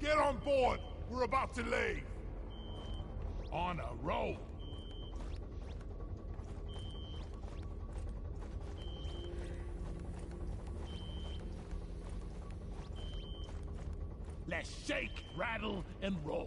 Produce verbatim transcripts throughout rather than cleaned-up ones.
Get on board. We're about to leave. On a roll. Let's shake, rattle, and roll.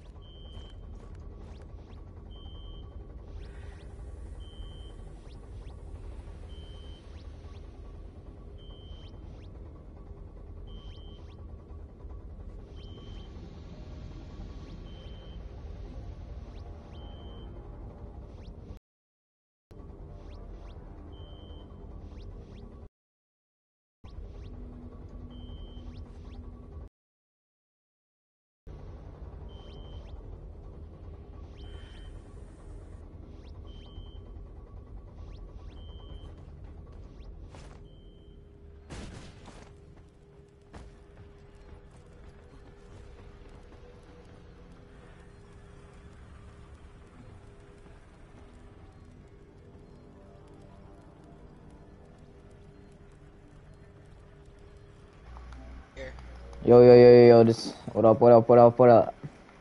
Yo, yo, yo, yo, yo, this, what up, what up, what up, what up?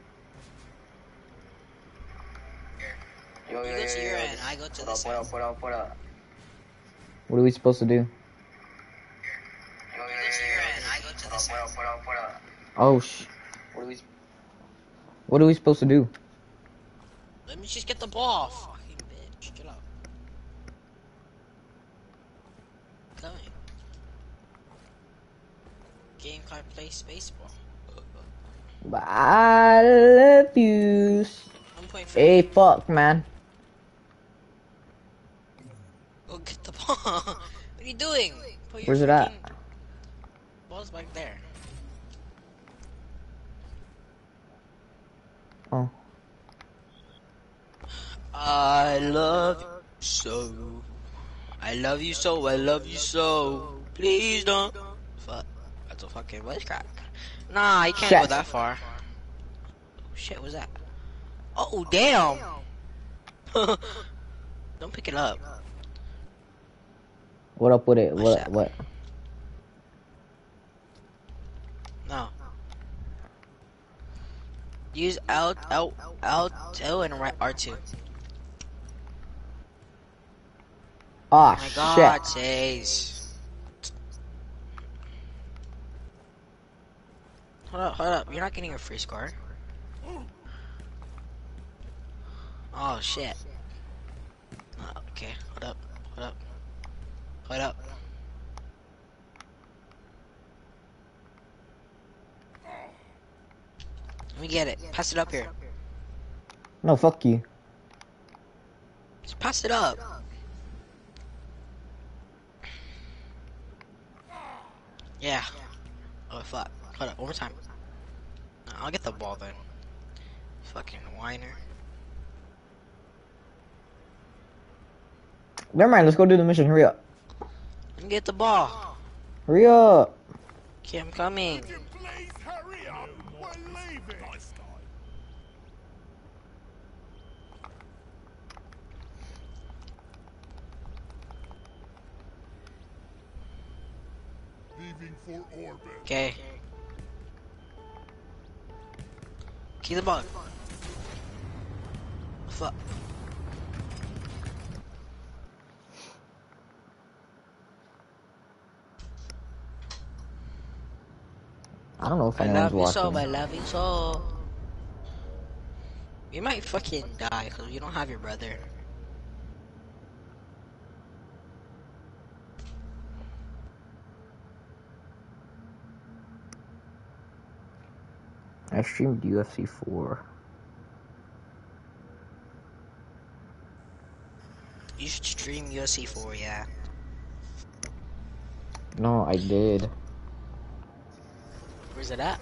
Yo, yo, you go to your end, I go to this end. What up, what up, what up? What are we supposed to do? Yo, you go to your end, I go to this end. What up, what up, what up? Oh, sh... What are we... What are we supposed to do? Let me just get the ball, fucking bitch, get up. Coming. Game card play spaceball. I love you. Hey, fuck, man. Go get the ball. What are you doing? Put Where's it at? Ball's back there. Oh. I love you so. I love you so. I love you so. Please don't. Fuck. That's a fucking voice crack. Nah, you can't Shit. go that far. Oh, shit, what's that? Oh, damn. Don't pick it up. What up with it? What's What? that? What? No. Use L, L, L, L, and right R two. Ah, Oh my shit. God, Chase. Hold up, hold up. You're not getting a free score. Oh, shit. Oh, okay, hold up, hold up. Hold up. Let me get it. Pass it up here. No, fuck you. Just pass it up. Yeah. Oh, fuck. Hold up, one more time. I'll get the ball then. Fucking whiner. Never mind, let's go do the mission. Hurry up. Let me get the ball. Hurry up. Okay, I'm coming. Please hurry up. We're leaving. Leaving for orbit. Okay. Keep the ball. Fuck. I don't know if I anyone's love you so, watching. I love you so. You might fucking die because you don't have your brother. I streamed U F C four. You should stream U F C four, yeah. No, I did. Where's it at?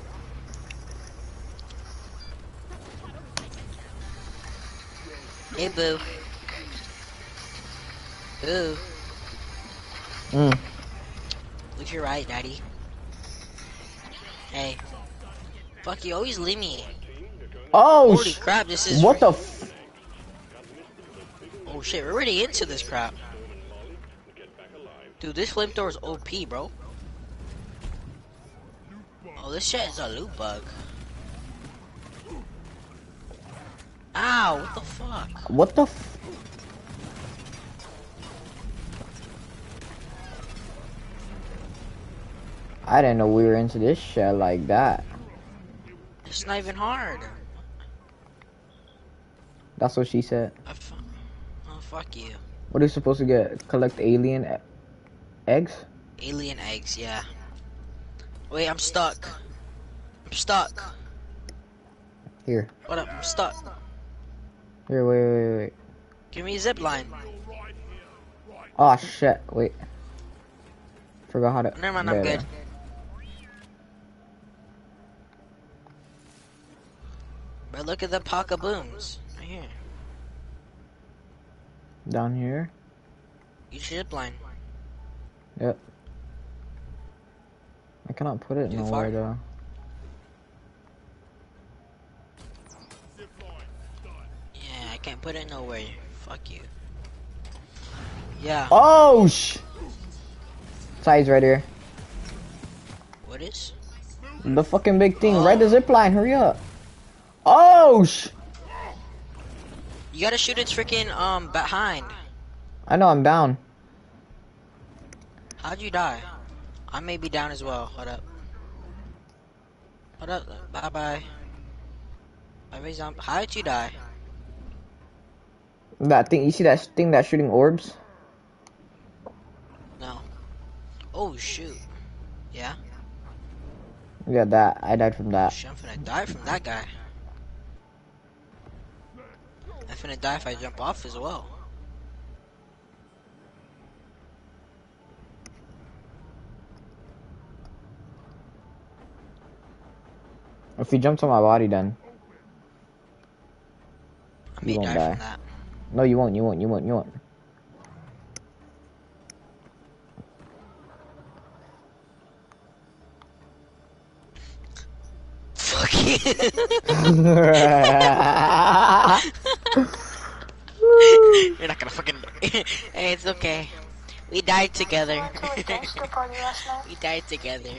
Hey, boo. Boo. Mm. Look to your right, daddy. Hey. Fuck, you always leave me. Oh, Holy sh crap, this is... what the f- Oh shit, we're already into this crap. Dude, this flamethrower is O P, bro. Oh, this shit is a loot bug. Ow, what the fuck? What the f- I didn't know we were into this shit like that. It's not even hard. That's what she said. Oh, fuck you. What are you supposed to get? Collect alien e eggs? Alien eggs, yeah. Wait, I'm stuck. I'm stuck. Here. What up? I'm stuck. Here, wait, wait, wait. Give me a zip line. Oh shit, wait. Forgot how to. Never mind, there, I'm good. there. But look at the Paka Booms. Right here. Down here? You should zip line. Yep. I cannot put it Too nowhere far? though. Yeah, I can't put it nowhere. Fuck you. Yeah. Oh sh! Side's right here. What is? The fucking big thing. Oh. Ride the zip line, hurry up. Oh sh! You gotta shoot its freaking um behind. I know I'm down. How'd you die? I may be down as well. Hold up. Hold up. Bye bye. Bye bye. How did you die? That thing, you see that thing that's shooting orbs? No. Oh shoot. Yeah. Yeah, that. I died from that. Shit, I'm finna die from that guy. I'm finna die if I jump off as well. If he jumps on my body, then I you may won't die die. from that. No, you won't. You won't. You won't. You won't. Fuck you. You're not gonna fucking. Hey, it's okay. We died together. We died together.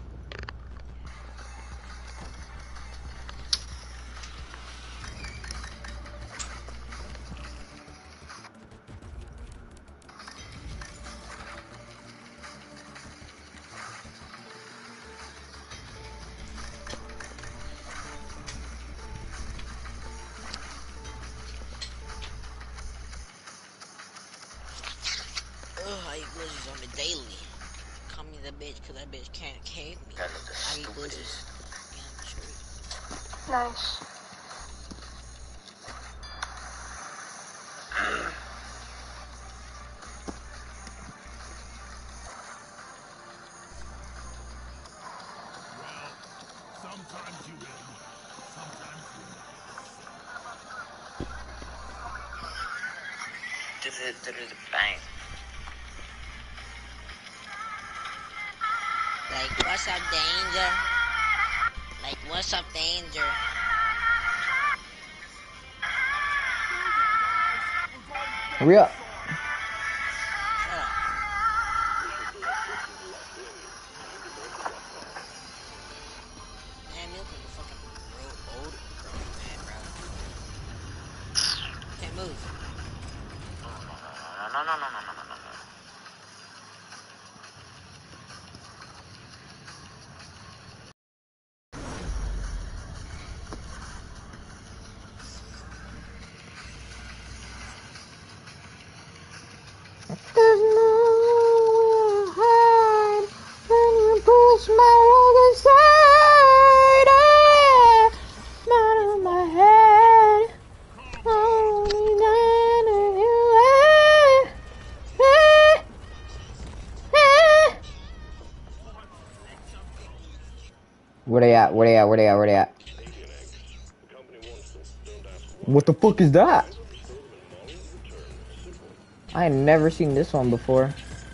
Ugh, I eat glizzies on the daily. Call me the bitch, cause that bitch can't cave me. I eat glizzies. Yeah, Nice. Sometimes you win, sometimes you lose. Bang. Like, what's up, danger? Like, what's up, danger? Hurry up. Shut up. Man, Milk is a fucking real old grown man, bro. Can't move. No, no, no, no, no, no, no, no, no. There's nowhere to hide when you push my rug aside. Ah, out of my head. Only none of you. Ah, ah, ah. Where they at? Where they at? Where they at? Where they at? What the fuck is that? I ain't never seen this one before.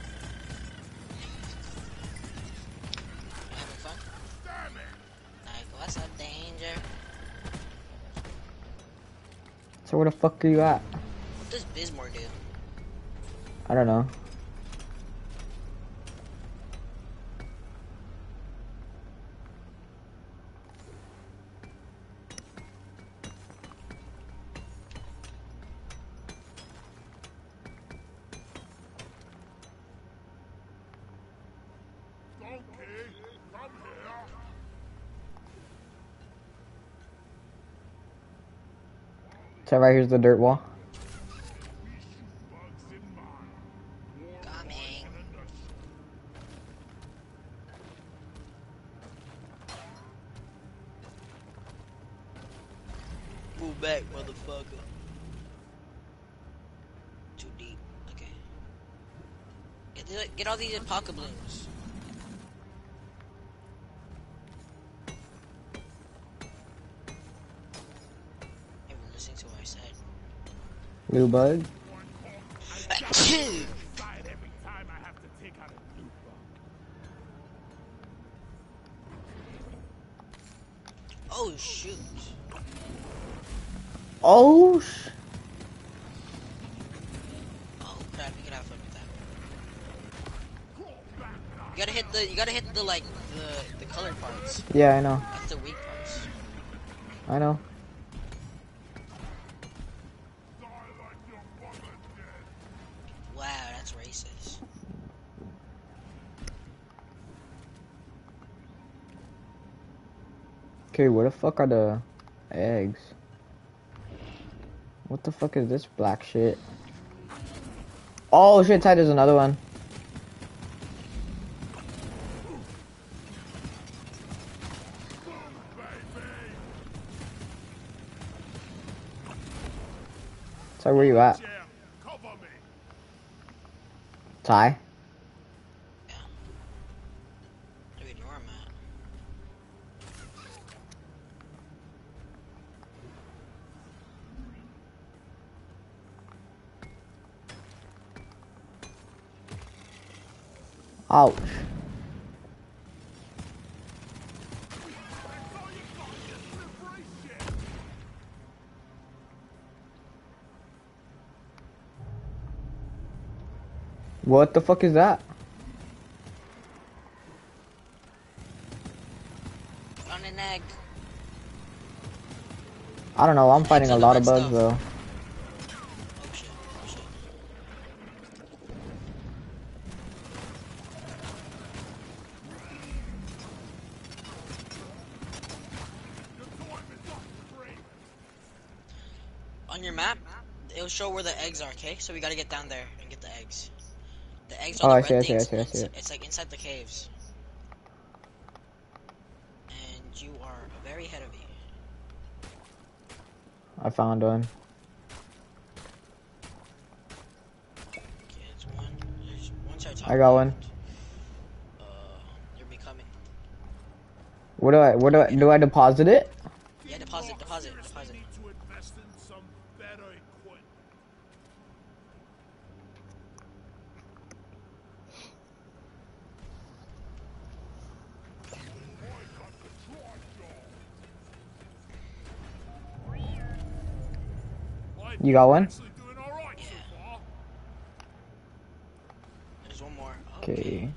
Having fun? Like, what's up, danger? So where the fuck are you at? What does Bismore do? I don't know. Come here. So right here's the dirt wall. Coming. Move back, motherfucker. Too deep. Okay. Get, the, get all these pocket balloons. Hey, we're listening to what I said. Blue bug. Oh shoot. Oh sh Oh crap, you can have fun with that. You gotta hit the you gotta hit the like the the colored parts. Yeah, I know. That's the weak parts. I know. Wow, that's racist. Okay, where the fuck are the eggs? What the fuck is this black shit? Oh shit, Ty, there's another one. Ty, where you at? Ty? Yeah. Dude, where I'm at. Ouch. What the fuck is that? On an egg. I don't know, I'm fighting Eggs a are the lot red of bugs stuff. though. Oh shit, oh shit. On your map, it'll show where the eggs are, okay? So we gotta get down there and get the eggs. The eggs are Oh, the I red see, I see, I things. see, I see ins- it. It's like inside the caves. And you are very ahead of me. I found one. Okay, it's one. There's one side top I got one. left. Uh, you're becoming. Where do I, where do I, do I deposit it? Yeah, deposit, deposit, deposit. Need to invest in some better equipment. You got one? Actually doing all right so far. There's one more. Okay.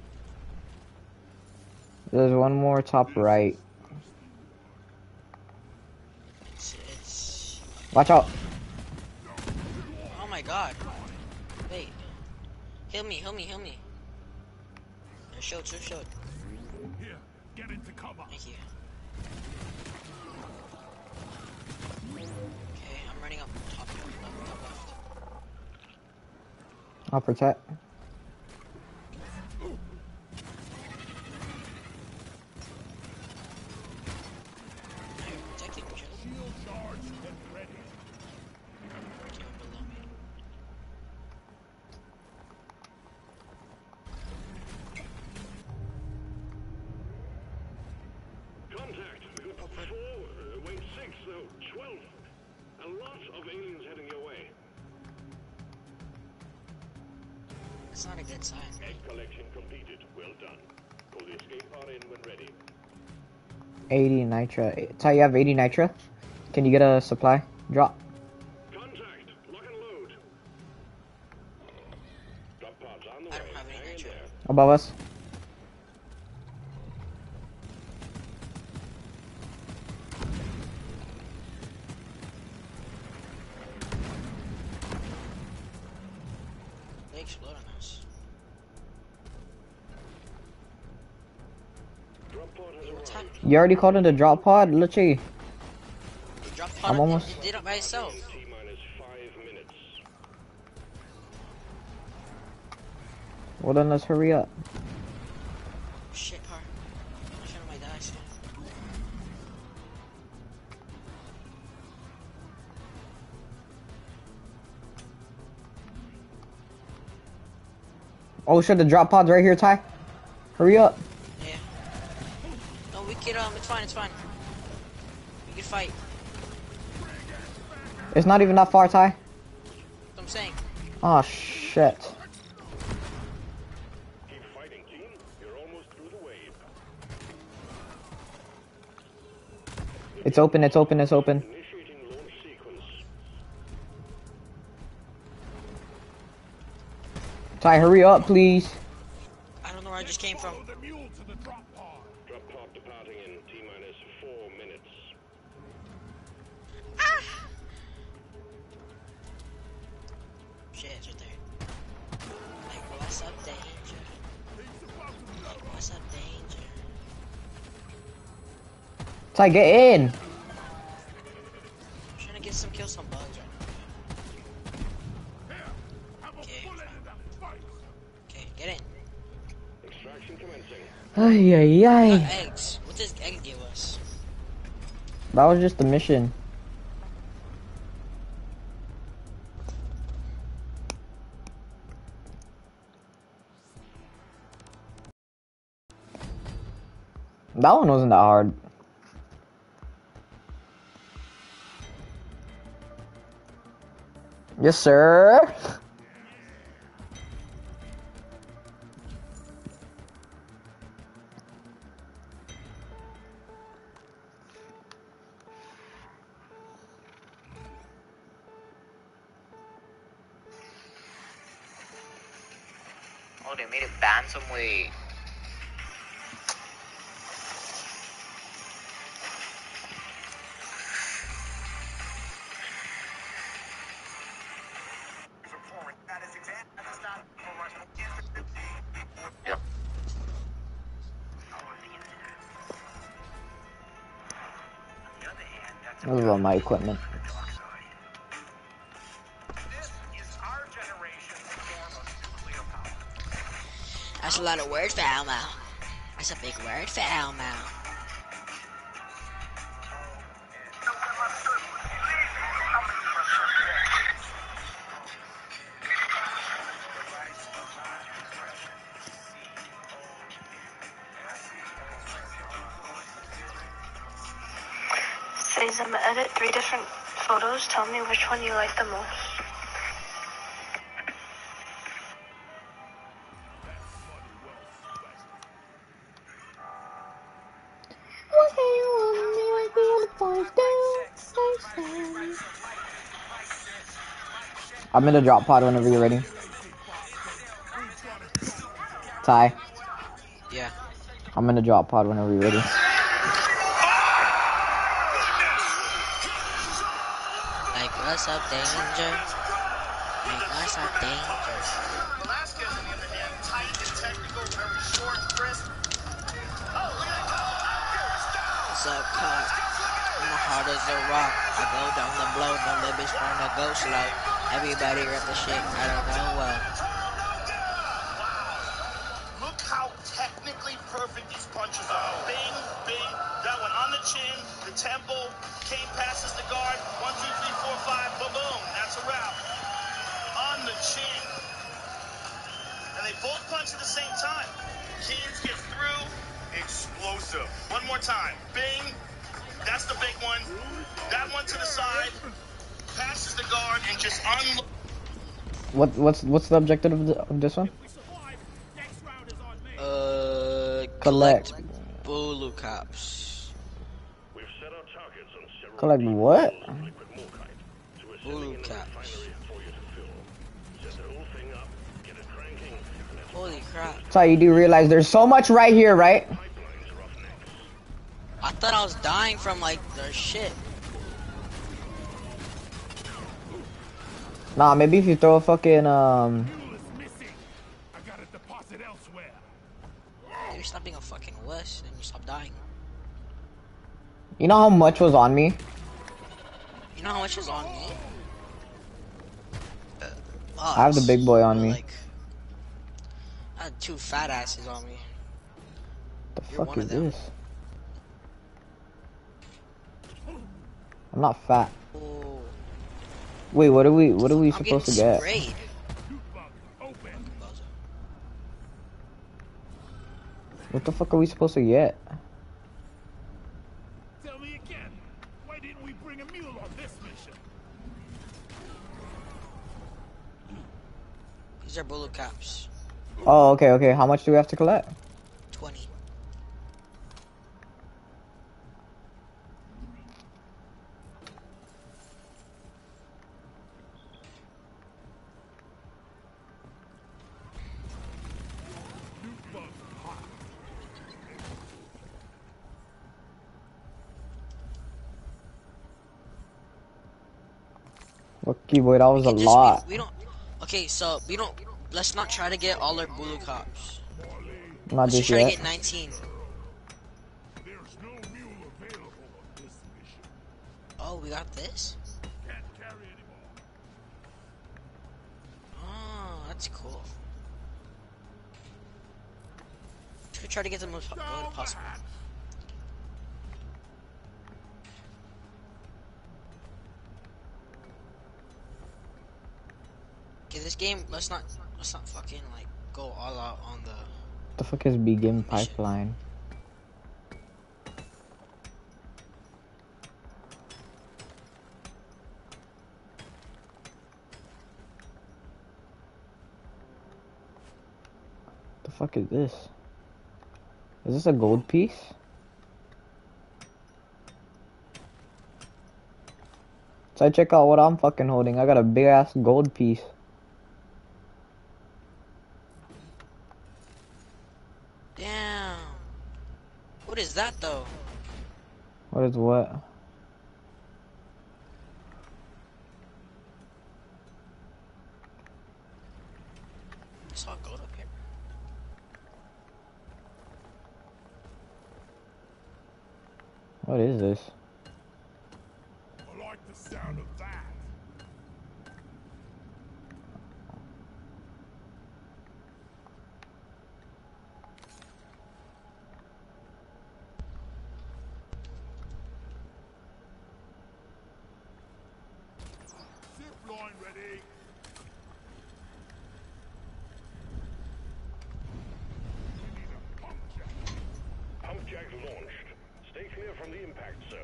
There's one more top right. It's, it's... Watch out. Oh my god. Wait. Heal me, heal me, heal me. There's shield, there's shield. Here, get into cover. Thank you. Okay, I'm running up top left, top left. I'll protect. I'm protecting you. Shield charged and ready. Okay, below me. Contact. We got four, uh, wait, six, so twelve. A lot of aliens heading your way. That's not a good sign. Egg collection completed. Well done. Call the escape pod in when ready. eighty nitra. Ty, you have eighty nitra? Can you get a supply? Drop. Contact. Lock and load. Drop pods on the I way. don't have any Hang in nitro. there. Above us. They explode on us. What's happening? You already called in the drop pod, Luchi. The drop I'm pod almost- it did it by itself. T minus five minutes. Well then, let's hurry up. Shit, car. I should have my dice. Oh shit, the drop pod's right here, Ty. Hurry up. Yeah. No, we can, um, it's fine, it's fine. We can fight. It's not even that far, Ty. That's what I'm saying. Oh shit. Keep fighting, team. You're almost through the wave. It's open, it's open, it's open. Initiating launch sequence. Ty, hurry up, please. I don't know where I just came from. Follow the mule to the drop pod. Drop pod departing in T minus four minutes. Ah! Shit, it's right there. Like, what's up, danger? Like, what's up, danger? Ty, get in. I'm trying to get some kills, some bugs right Here, have a Okay. bullet in that fight. now. Okay, get in. Extraction commencing. Ay, ay, We ay. got eggs. What does egg give us? That was just the mission. That one wasn't that hard. Yes, sir. Oh, they made it ban some way. Yep. This is all my equipment. That's a lot of words for Elmo. That's a big word for Elmo. Says I'm gonna edit three different photos. Tell me which one you like the most. I'm in the drop pod whenever you're ready. Ty, Yeah. I'm in the drop pod whenever you're ready. Like, what's up, danger? Like, what's up, danger? Velasquez, on the other hand, tight and technical, very short, crisp. What's up, cop? I'm hard as a rock. I go down the blow, no limits from the go slow. Everybody got the shit, I don't know well. Look how technically perfect these punches are. Bing, bing, that one on the chin, the temple, Kane passes the guard, one, two, three, four, five, boom, boom, that's a wrap. On the chin. And they both punch at the same time. Keynes gets through, explosive. One more time, bing, that's the big one. That one to the side, passes the guard, and just unloads. What what's what's the objective of, the, of this one? Uh, Collect. Bulu cops. We've set our targets on several Collect what? liquid morkite to a Bulu sitting in the cops. refinery for you to fill. Set the whole thing up, get it cranking, and let's Holy crap. Ty, you do realize there's so much right here, right? pipelines roughnecks. I thought I was dying from, like, their shit. Nah, maybe if you throw a fucking um Mule is missing. I got a deposit elsewhere. Maybe stop being a fucking wuss and you stop dying. You know how much was on me? You know how much is on me? Uh, I have the big boy on Or, me. Like, I had two fat asses on me. The You're fuck one is of them. this? I'm not fat. Ooh. Wait, what are we? What are we I'm supposed to getting get? sprayed. What the fuck are we supposed to get? Tell me again. Why didn't we bring a mule on this mission? These are bullet caps. Oh, okay, okay. How much do we have to collect? twenty. Lucky boy, that was a We just- lot. We, we don't. Okay, so we don't. Let's not try to get all our bullet cops. Not Let's just just try to yet. get nineteen. There's no mule available on this mission. Oh, we got this? Can't carry anymore. Oh, that's cool. Should try to get the most po- good possible. Okay, this game. Let's not. Let's not fucking like go all out on the. What the fuck is begin pipeline? The fuck is this? Is this a gold piece? So check out what I'm fucking holding. I got a big ass gold piece. Damn. What is that though? What is what? I saw gold up here. What is this? I like the sound of that. Zip line ready. We need a pump jack. Pump jack launched. Stay clear from the impact zone.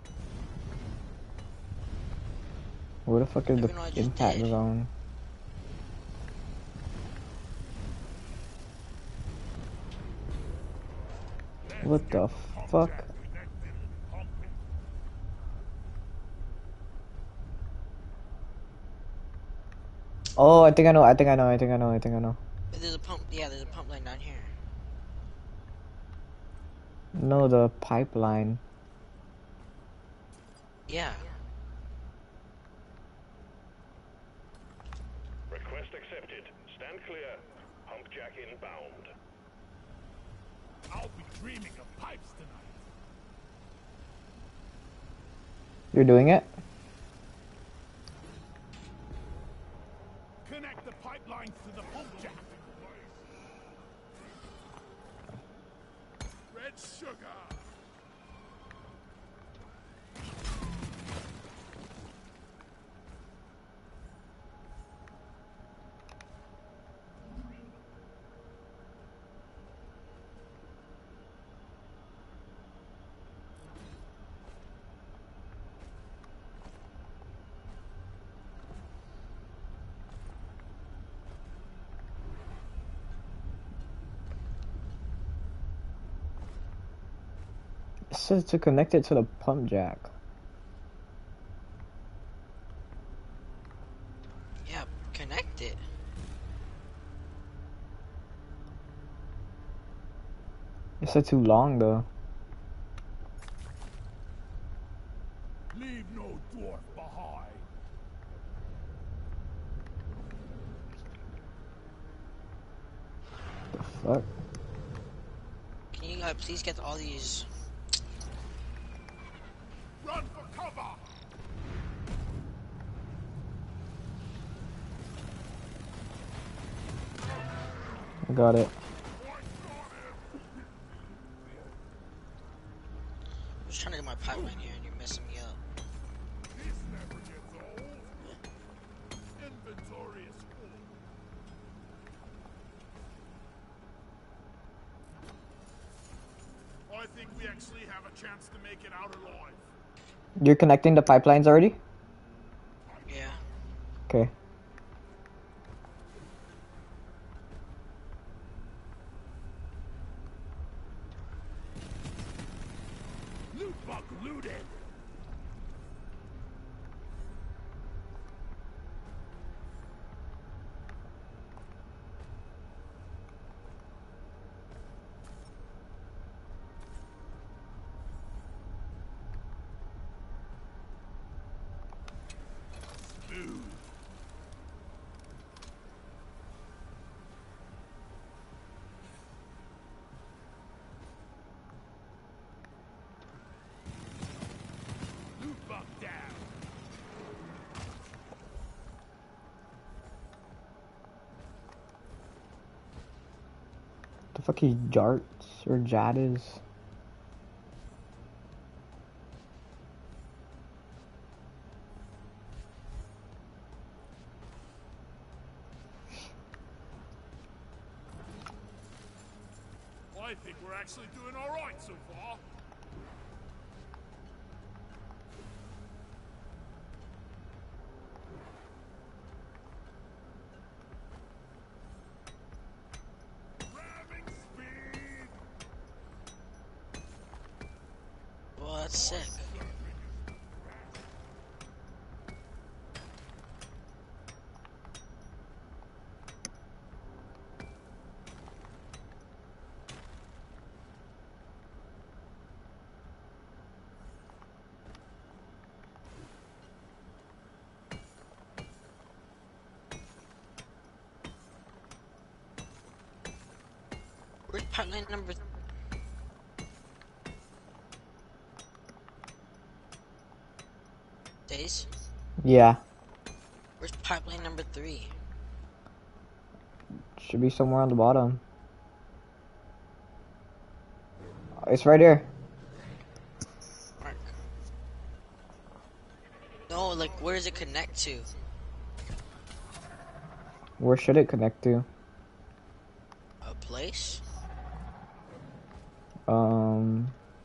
Where the fuck is Even though I the just impact did. zone? What the fuck? Jack connected and pumping. Oh, I think I know, I think I know, I think I know, I think I know. There's a pump. Yeah, there's a pump line down here. No, the pipeline. Yeah. Request accepted. Stand clear. Pump jack inbound. I'll be dreaming of pipes tonight. You're doing it? Connect the pipelines to the pump jack. Red sugar. It says to connect it to the pump jack. Yeah. Connect it. It said too long though. Leave no dwarf behind. The fuck? God, please get all these. Run for cover! I got it. I'm just trying to get my pipeline here and you're messing me up. This never gets old. Inventory is full. I think we actually have a chance to make it out alive. You're connecting the pipelines already? Yeah. Okay. Loot bug looted. Smooth. Loot bug down. The fuck is Jarts or Jadis? I think we're actually doing all right so far. Ramming speed. Well, that's sick. Where's pipeline number? Days? Yeah. Where's pipeline number three? Should be somewhere on the bottom. It's right here. Mark. No, like where does it connect to? Where should it connect to? A place? Um...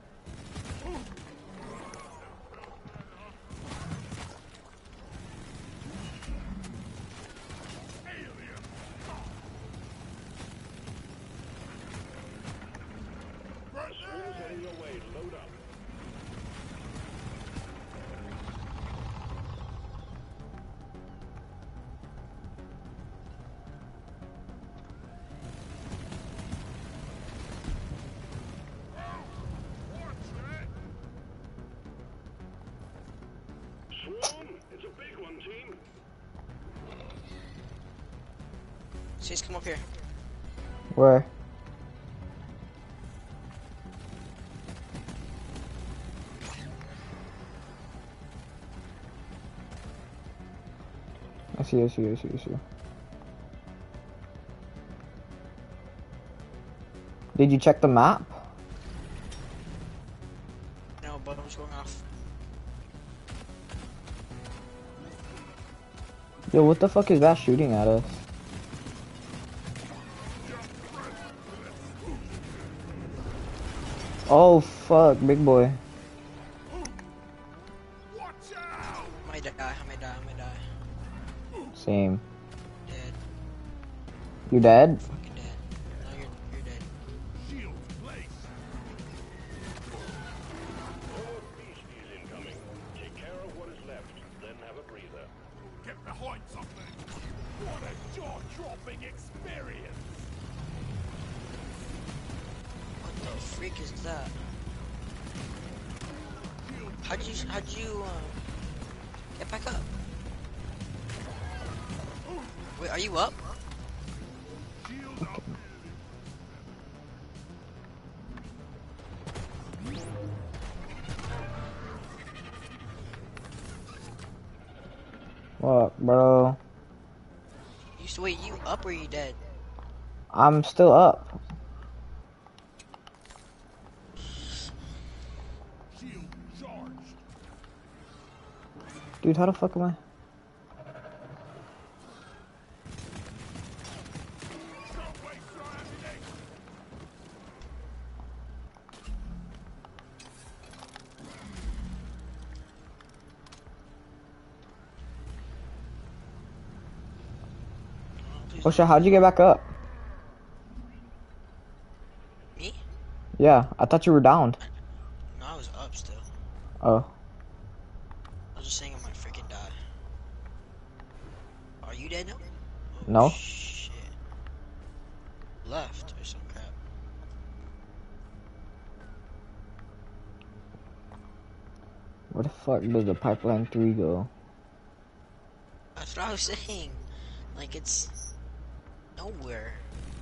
Swarm's heading your way. Load up. Swarm, it's a big one, team. Chase, come up here. Where? I see, I see, I see, I see. Did you check the map? No, bottom's going off. Yo, what the fuck is that shooting at us? Oh fuck, big boy. Watch out! I might die, I might die, I might die. Same. Dead. You dead? Fucking dead. No, you're, you're dead. Shield placed. No more beasties incoming. Take care of what is left, then have a breather. Get behind something. What a jaw-dropping experience. What the freak is that? How'd you, how'd you, um, get back up? Wait, are you up? Shield up. fuck, bro? You s- wait, you up or you dead? I'm still up. Shield charged. Dude, how the fuck am I? Don't waste your ammunition. Please Oh don't. shit, how'd you get back up? Me? Yeah, I thought you were downed. No, I was up still. Oh. I was just saying I might freaking die. Are you dead now? Oh, No. shit. Left or some crap. Where the fuck does the pipeline three go? That's what I was saying. Like, it's nowhere.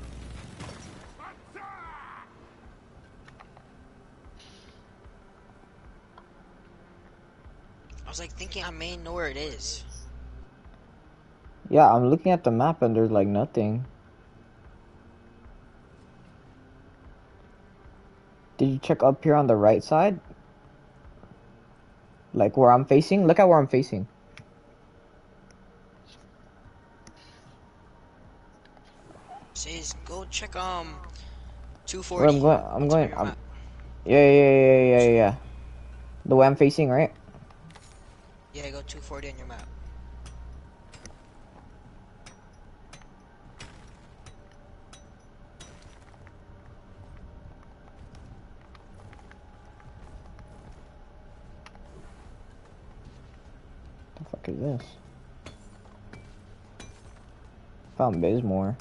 I was like thinking I may know where it is. Yeah, I'm looking at the map and there's like nothing. Did you check up here on the right side? Like where I'm facing? Look at where I'm facing. Says go check um two Where forty. I'm going? I'm on top of going. your I'm. map. Yeah, yeah, yeah, yeah, yeah, yeah. The way I'm facing, right? Yeah, go two forty on your map. The fuck is this? Found Bismore.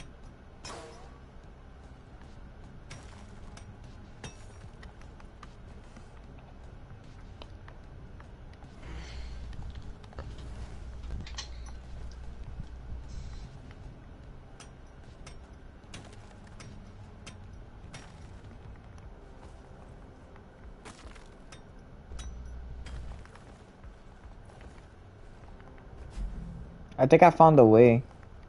I think I found the way.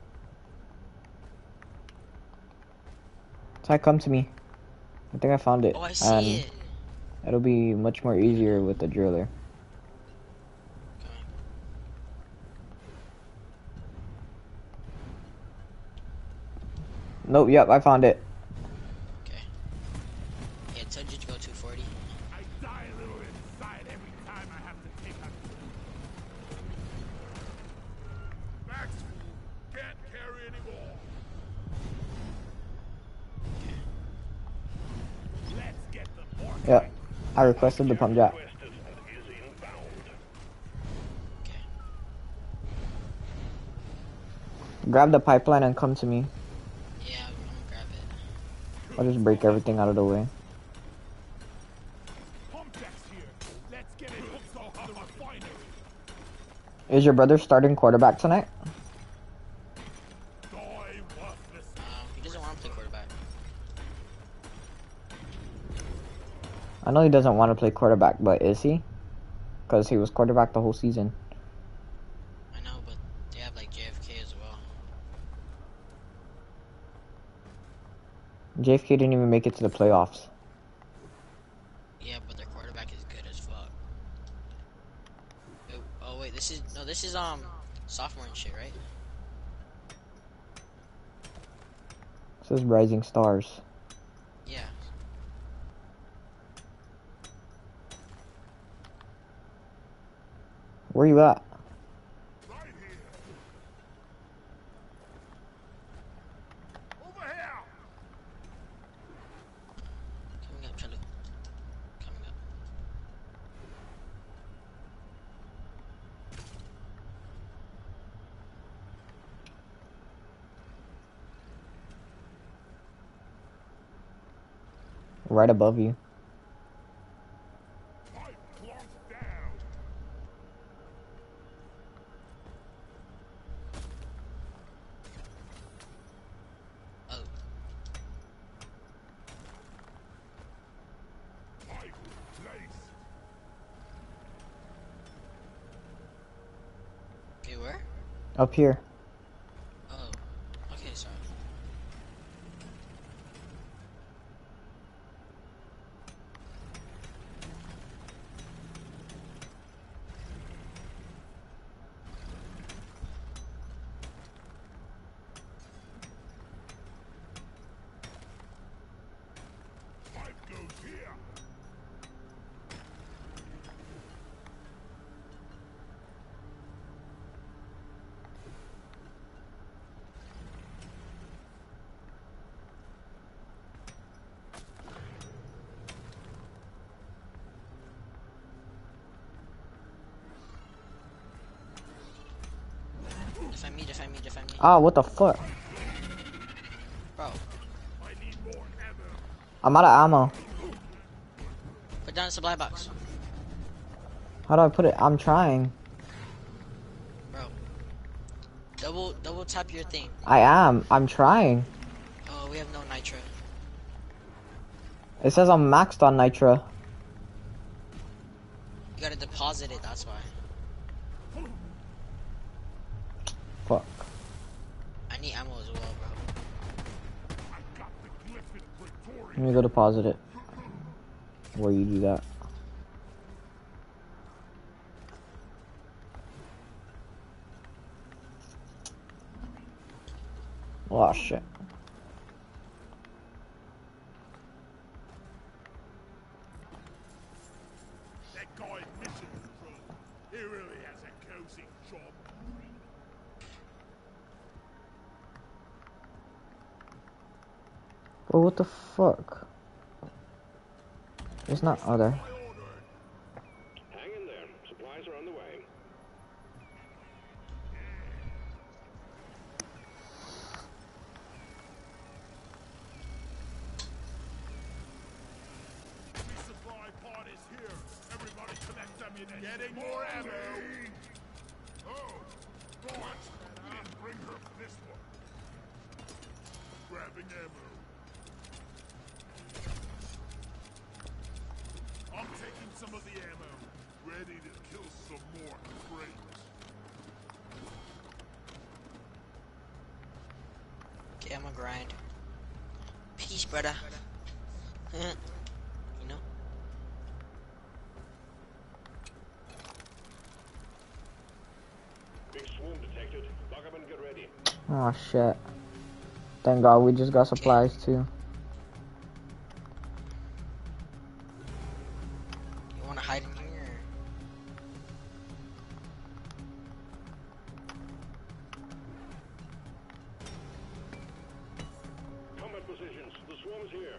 Ty, come to me. I think I found it. Oh, I see and it. It'll be much more easier with the driller. Okay. Nope, yep, I found it. Okay. Yeah, I told you to go two forty. I die a little inside every time I have to take a... Max, can't carry anymore. Let's get the more. Yep. I requested the pump jack. Requested and is inbound. Okay. Grab the pipeline and come to me. Yeah, I'm gonna grab it. I'll just break everything out of the way. Pump jacks here. Let's get it hooked off the refinery. Is your brother starting quarterback tonight? Die worthless. Um, he doesn't want to play quarterback. I know he doesn't want to play quarterback, but is he? Because he was quarterback the whole season. I know, but they have like J F K as well. J F K didn't even make it to the playoffs. Yeah, but their quarterback is good as fuck. Oh, oh wait, this is no, this is um sophomore and shit, right? This is Rising Stars. Yeah. Where you at? Right here. Over here. Coming up, Charlie. Coming up. Right above you. Pipe clonked down. Oh, Pipe placed. okay, where? Up here. Oh. Okay, sorry. Five goes here. Defend me, defend me, defend me. Ah, what the fuck? Bro, I need more ammo. I'm out of ammo. put down the supply box. How do I put it? I'm trying. Bro. Double, double tap your thing. I am. I'm trying. Oh, we have no nitro. It says I'm maxed on nitro. You gotta deposit it, that's why. Fuck. I need ammo as well, bro. I got the Glyphid Praetorian. Let me go deposit it. Where you do that. Oh shit. That guy in mission control. He really has a cozy job. Oh, what the fuck? It's not. Oh, there. Hang in there. Supplies are on the way. Resupply pod is here. Everybody collect ammunition. Getting more ammo. Oh, what? We didn't bring her for this one. Grabbing ammo. I'm taking some of the ammo. Ready to kill some more crates. Okay, I'm gonna grind. Peace, brother. You know? Big swarm detected. Lock up and get ready. Oh shit. Thank God we just got supplies too. You wanna hide in here? Combat positions. The swarm is here.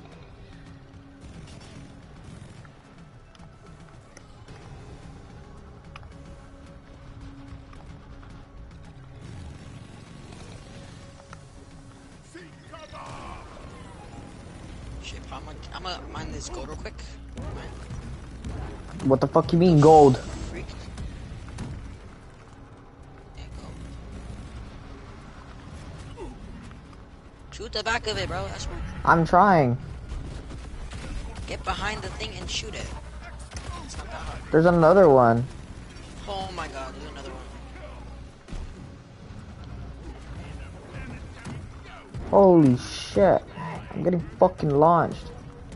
See cover! Shit, I'm gonna, I'm gonna mine this gold real quick. Mine. What the fuck you mean gold? Freak. Yeah, go. Shoot the back of it, bro. That's what. I'm trying. Get behind the thing and shoot it. It's not that hard. There's another one. Oh my god, there's another one. Holy shit. I'm getting fucking launched.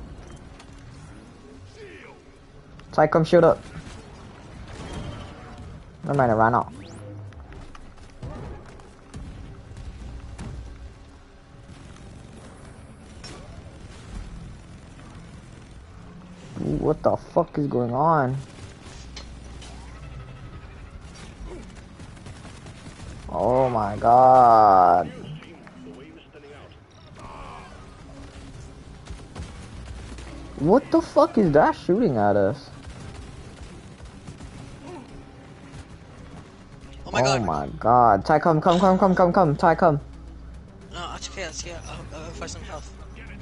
Ty, come shoot up. Never mind, I ran off. What the fuck is going on? Oh my god. The wave is thinning out. What the fuck is that shooting at us? Oh my oh god. my god. Ty, come, come, come, come, come, come. Ty, come. No, it's okay, it's okay. I'll, I'll find some health.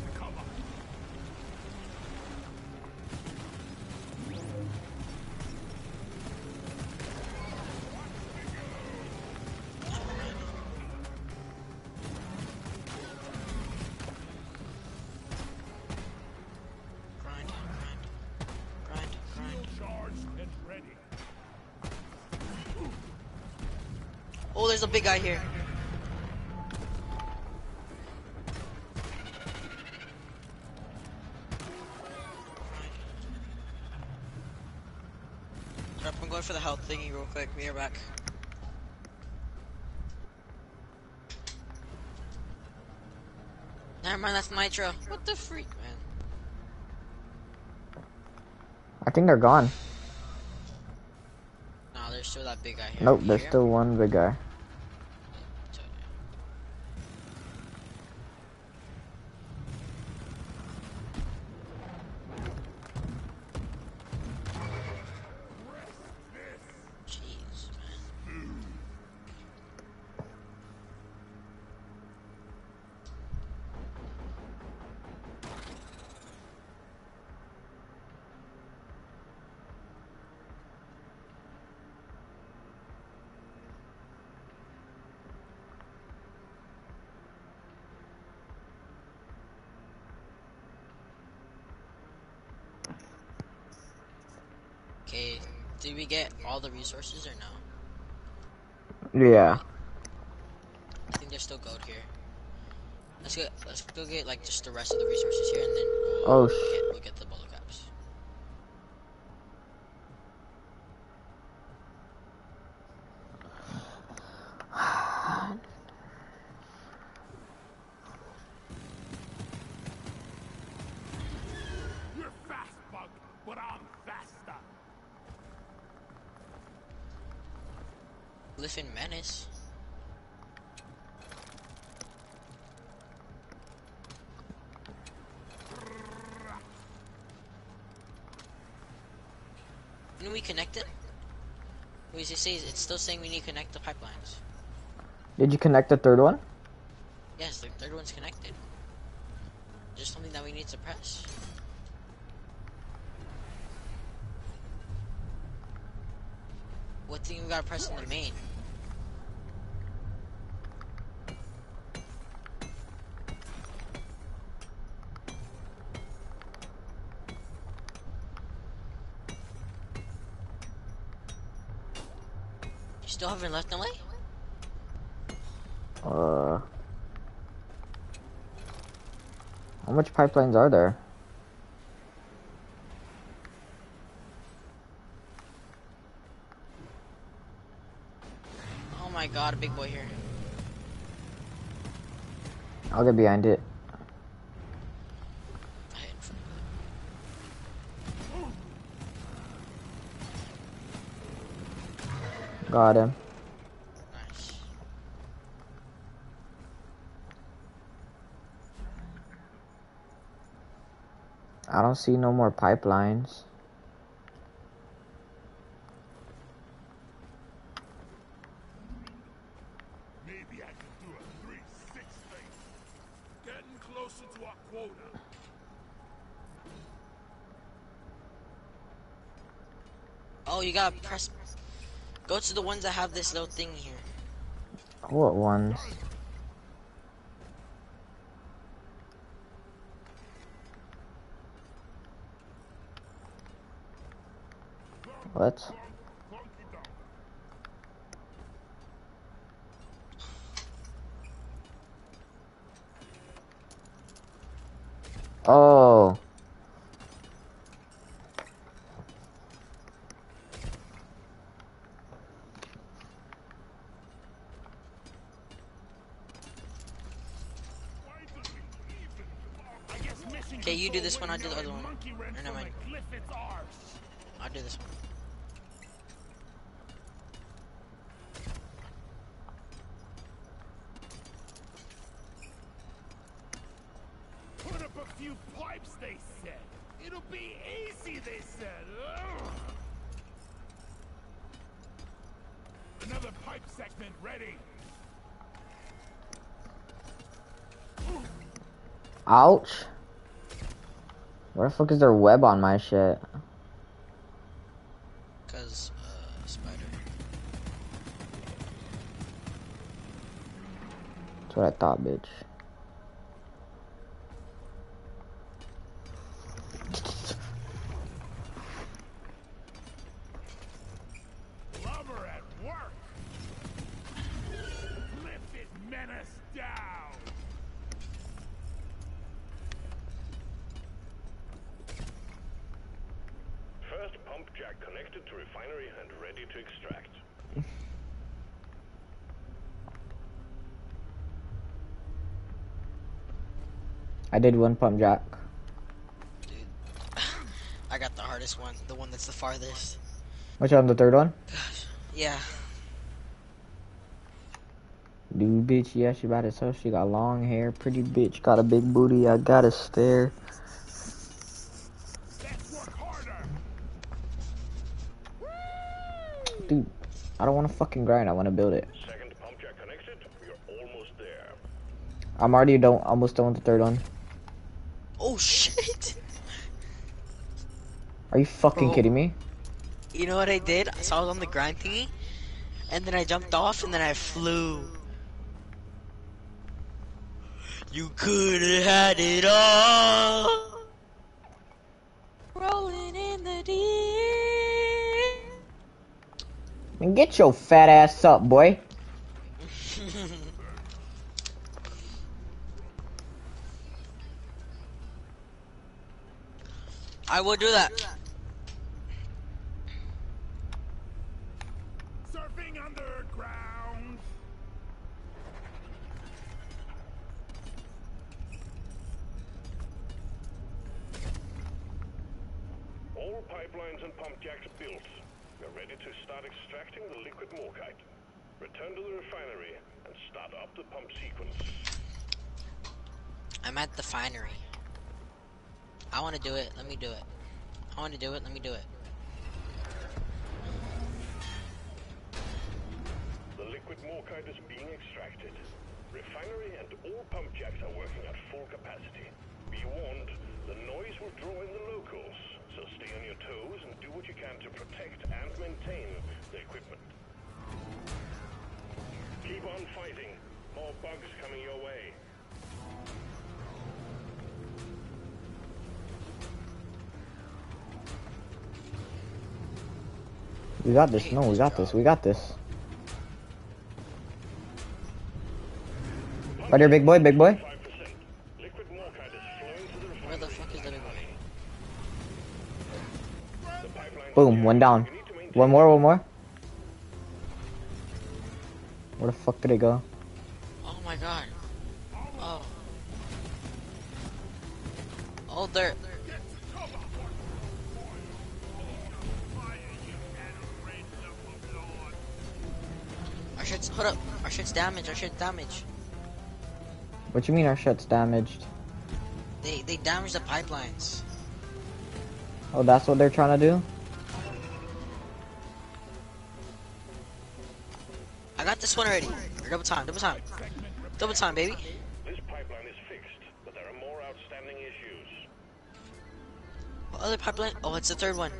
Grind, grind, grind, grind. Charged and ready. Oh, there's a big guy here. Alright, I'm going for the health thingy real quick. Be right back. Never mind, that's Nitro. What the freak, man? I think they're gone. No, there's still that big guy here. Nope, You there's hear still him? one big guy. Jeez, man. Okay, did we get all the resources or no? Yeah. I think there's still gold here. Let's go. Let's go get like just the rest of the resources here, and then we'll, Oh, we'll, sh- get, we'll get the bolo caps. You're fast, Bug, but I'm faster. Glyphon Menace. Didn't we connect it? What does it say? It's still saying we need to connect the pipelines. Did you connect the third one? Yes, the third one's connected. Just something that we need to press. What thing we gotta press in the main? You still haven't left L A? Uh, how much pipelines are there? Oh my god, a big boy here. I'll get behind it. I hit in front of Got him. it. Nice. I don't see no more pipelines. Maybe I could do a three sixty. Getting closer to our quota. Oh, you gotta press. Go to the ones that have this little thing here. What ones? What? Funky down. Oh. Why does it even? I guess mission Okay, you do control this one, I'll wouldn't do the know other one. monkey wrench Or never from mind. the cliff, it's ours. I'll do this one. Put up a few pipes, they said. It'll be easy, they said. Ugh. Another pipe segment ready. Ouch. Where the fuck is there web on my shit? Cause, uh, spider. That's what I thought, bitch. Lover at work. jack connected to refinery and ready to extract. I did one pump jack. Dude, I got the hardest one, the one that's the farthest. Which one? The third one? Yeah. Dude, bitch, yeah, she about it. So she got long hair, pretty bitch, got a big booty. I gotta stare. Let's work harder. Dude, I don't want to fucking grind. I want to build it. Second pump jack connected. We are almost there. I'm already don't almost done with the third one. Oh shit! Are you fucking Bro. kidding me? You know what I did? So I was on the grind thingy, and then I jumped off, and then I flew. You could have had it all. Rolling in the deep. Man, get your fat ass up, boy. I will do that. Surfing underground. All pipelines and pump jacks built. We're ready to start extracting the liquid morkite. Return to the refinery and start up the pump sequence. I'm at the finery. I want to do it. Let me do it. I want to do it. Let me do it. The liquid morkite is being extracted. Refinery and all pump jacks are working at full capacity. Be warned, the noise will draw in the locals, so stay on your toes and do what you can to protect and maintain the equipment. Keep on fighting. More bugs coming your way. We got this. No, we got this. We got this. Right here, big boy, big boy. five percent. Liquid morkite is flowing to the Where the refinery. fuck is the big one? The pipeline Boom, one down. you need to maintain. One more, one more. Where the fuck did it go? Oh my god. Oh. Oh, there. Our shit's, hold up. Our shit's damaged. Our shit's damaged. What you mean our shit's damaged? They, they damaged the pipelines. Oh, that's what they're trying to do? I got this one already. Double time, double time. Double time, baby. This pipeline is fixed, but there are more outstanding issues. What other pipeline? Oh, it's the third one.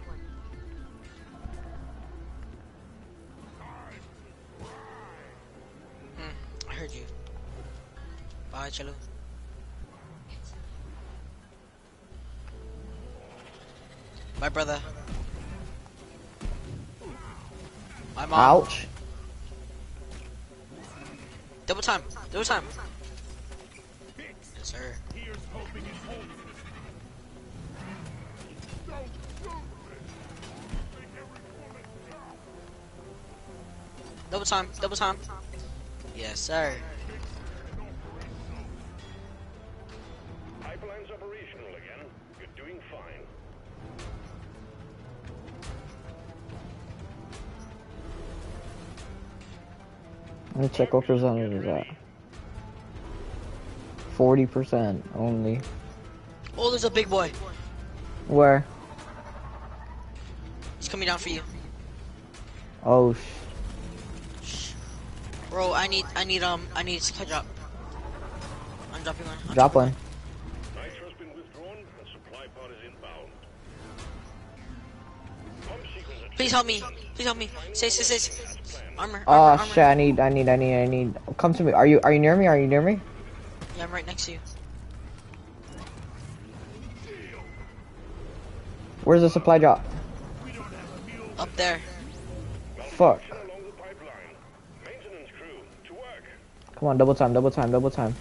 Hmm, I heard you. Bye, Chalo. Bye, brother. My mom. Ouch. Double time. Double time. Yes, sir. Here's hoping it holds. Don't do it. Make every bullet count. Double time. Double time. Yes, sir. Pipeline's operational again. You're doing fine. Let me check what percentage is that. forty percent only. Oh, there's a big boy. Where? He's coming down for you. Oh, sh Bro, I need, I need, um, I need a supply drop. I'm dropping one. I'm drop one. Nitro's been withdrawn and supply pod is inbound. Pump sequence at Please help me. Please help me. Say, say, say. Armor, armor, Oh armor. shit! I need, I need, I need, I need. Come to me. Are you, are you near me? Are you near me? Yeah, I'm right next to you. Where's the supply drop? Up there. Fuck. along the pipeline. Maintenance crew, to work. Come on, double time, double time, double time.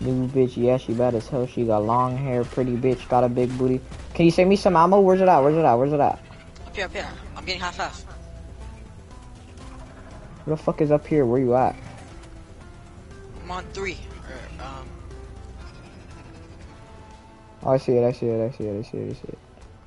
New bitch, yeah, she bad as hell. She got long hair, pretty bitch, got a big booty. Can you send me some ammo? Where's it at? Where's it at? Where's it at? Up here, up here. I'm getting half half. Where the fuck is up here? Where you at? I'm on three. Or, um, Oh, I see it, I see it, I see it, I see it, I see it.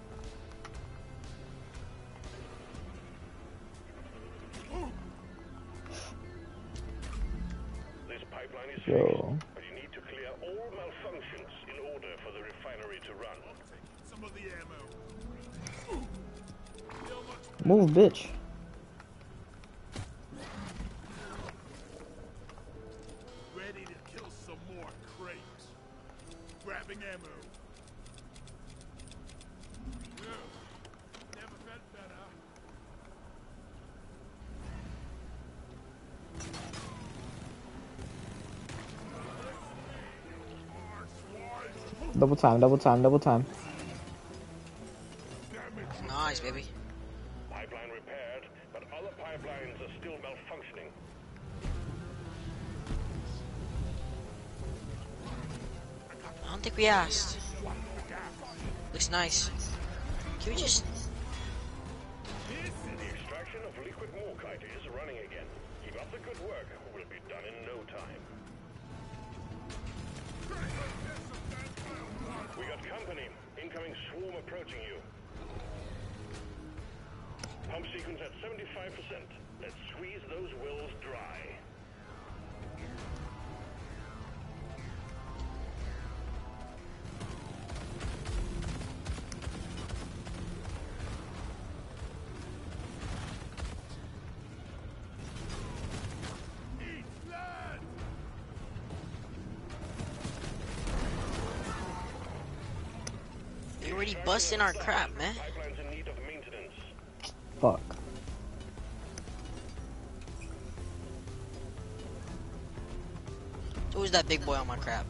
This pipeline is Yo. fixed, but you need to clear all malfunctions in order for the refinery to run. Some of the ammo. Move, bitch. Ready to kill some more crates. Grabbing ammo. Yeah. Never felt better. Double time, double time, double time. nice, baby. Pipeline repaired, but other pipelines are still malfunctioning. I don't think we asked. Looks nice. Can we just... The extraction of liquid morkite is running again. Keep up the good work. Will be done in no time. We got company. Incoming swarm approaching you. Pump sequence at seventy-five percent. Let's squeeze those wells dry. They already busting our crap, man. Pipelines in need of maintenance. Fuck. Who's that big boy on my crap?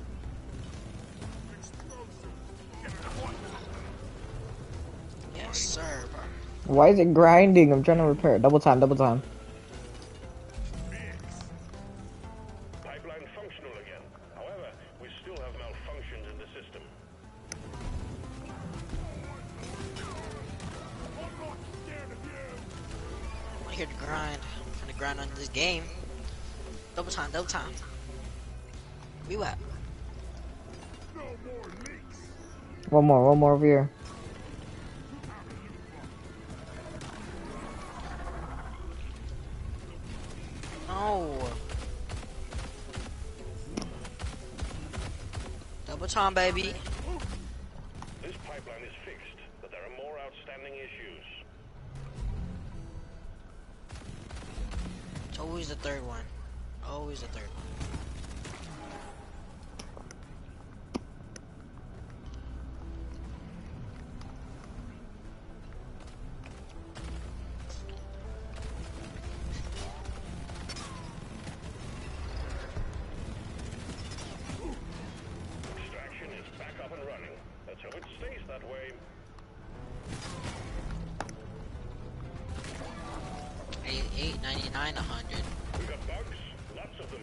Yes, sir, bro. Why is it grinding? I'm trying to repair it. Double time, double time. Pipeline functional again. However, we still have malfunctions in the system. I'm here to grind. I'm trying to grind on this game. Double time, double time. We what? One more, one more over here. No. Double time, baby. This pipeline is fixed, but there are more outstanding issues. It's always the third one. Always the third one. Extraction is back up and running. Let's hope it stays that way. eighty-eight, ninety-nine, one hundred. We got bugs, lots of them.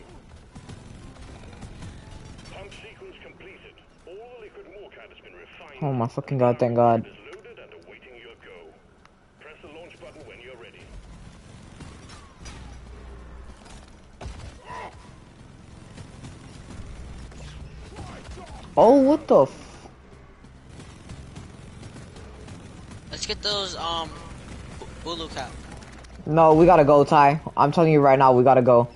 Pump sequence completed. All the liquid morkite has been refined. Oh my fucking god, thank god. Is loaded and awaiting your go. Press the launch button when you're ready. Oh, what the f- Let's get those, um, Bulu cap. No, we gotta go, Ty. I'm telling you right now, we gotta go.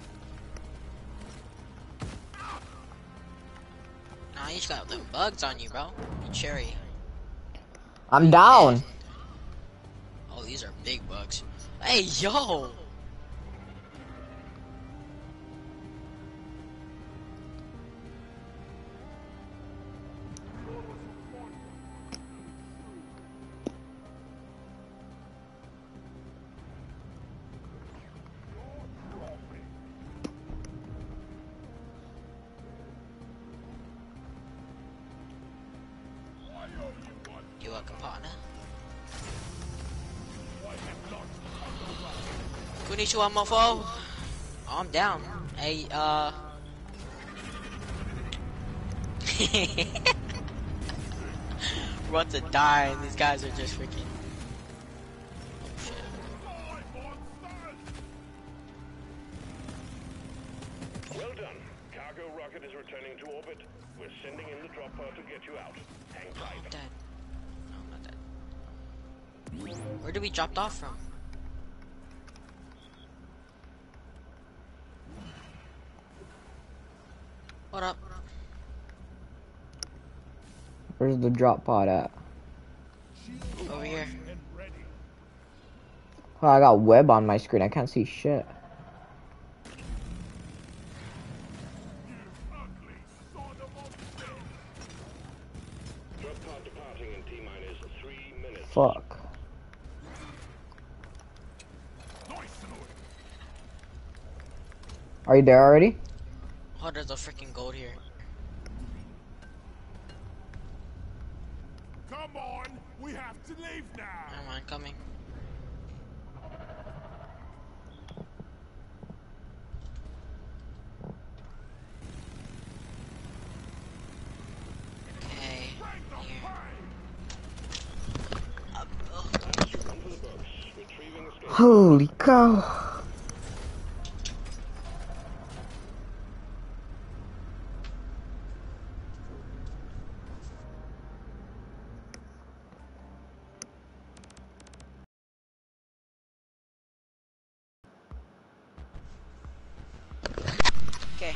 Nah, you just got them bugs on you, bro. You cherry. I'm down. Oh, these are big bugs. Hey, yo! You're welcome, partner. Konnichiwa, mofo. Oh, I'm down. Hey, uh... We're about to die, and these guys are just freaking. Well done. Cargo rocket is returning to orbit. We're sending in the drop pod to get you out. Hang I'm tight. dead. No, I'm not dead. Where did we dropped off from? What up? Where's the drop pod at? Over here. Oh, I got web on my screen. I can't see shit. Drop pod departing in T minus three minutes. Fuck. Are you there already? Oh, there's a freaking gold here. Come on, we have to leave now. Never mind, coming. Okay, here. Up, oh. Holy cow. Okay.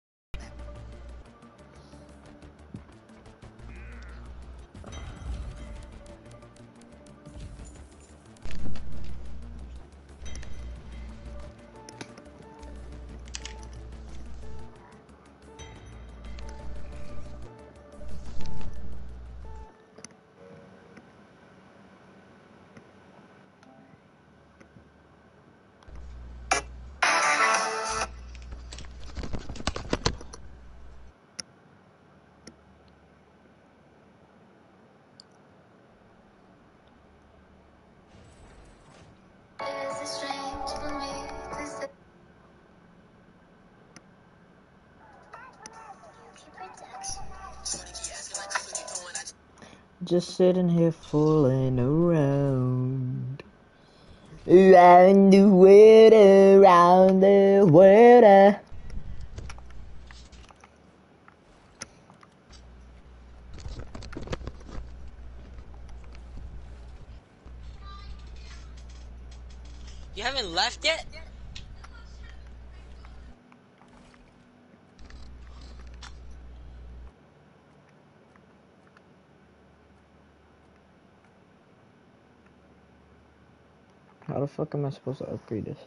Just sitting here fooling around. Around the world, around the world. You haven't left yet? How the fuck am I supposed to upgrade this?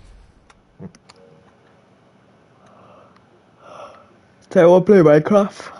Tell you what, play Minecraft.